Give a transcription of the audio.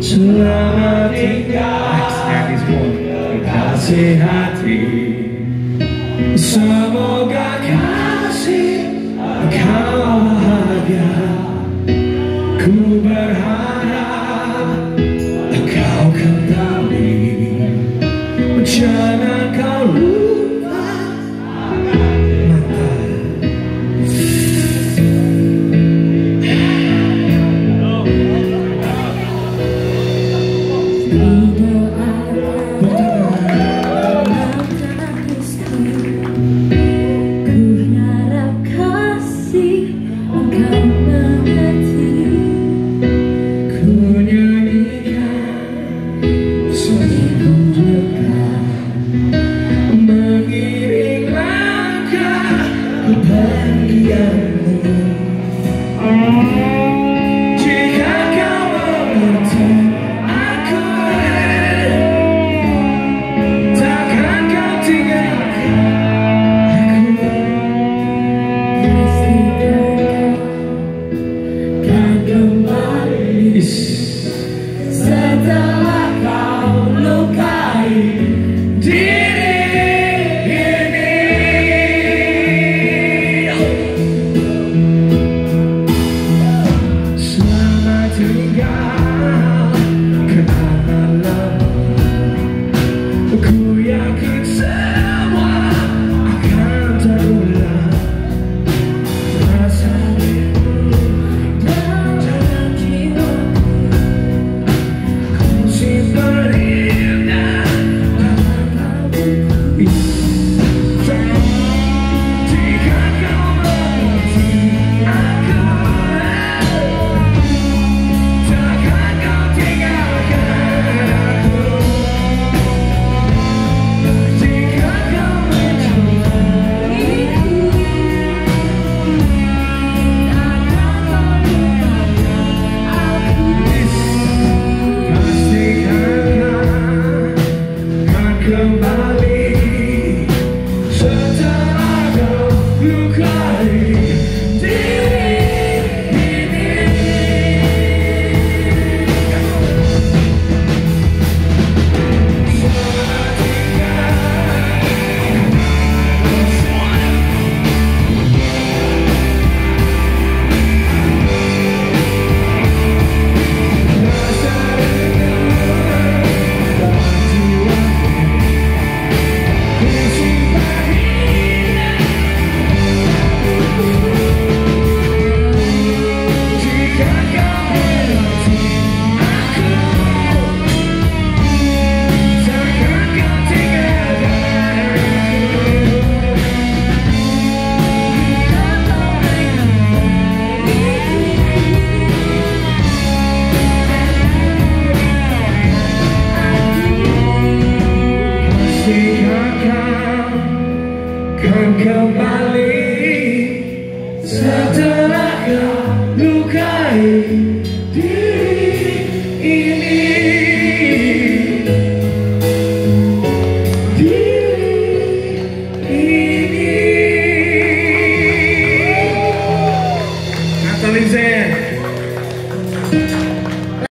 Selamat tinggal kasih hati, semoga kasih kau bahagia. Ku berharap kau kembali, jangan kau lupa mata. Jika kau mengerti aku, takkan kau tinggalkan aku. Pastikan kau kan kembali setelah kau lukai diri. Ku yakin semua akan terulang, rasa rindu dalam jiwaku. Ku simpan indah dalam kalbuku. Jika kau mengerti aku, takkan kau tinggalkan aku. Kembali setelah kau lukai diri ini. Selamat tinggal rasa rindu dalam jiwaku. Jika kau mengerti aku, takkan kau tinggalkan kan kembali setelah kau lukai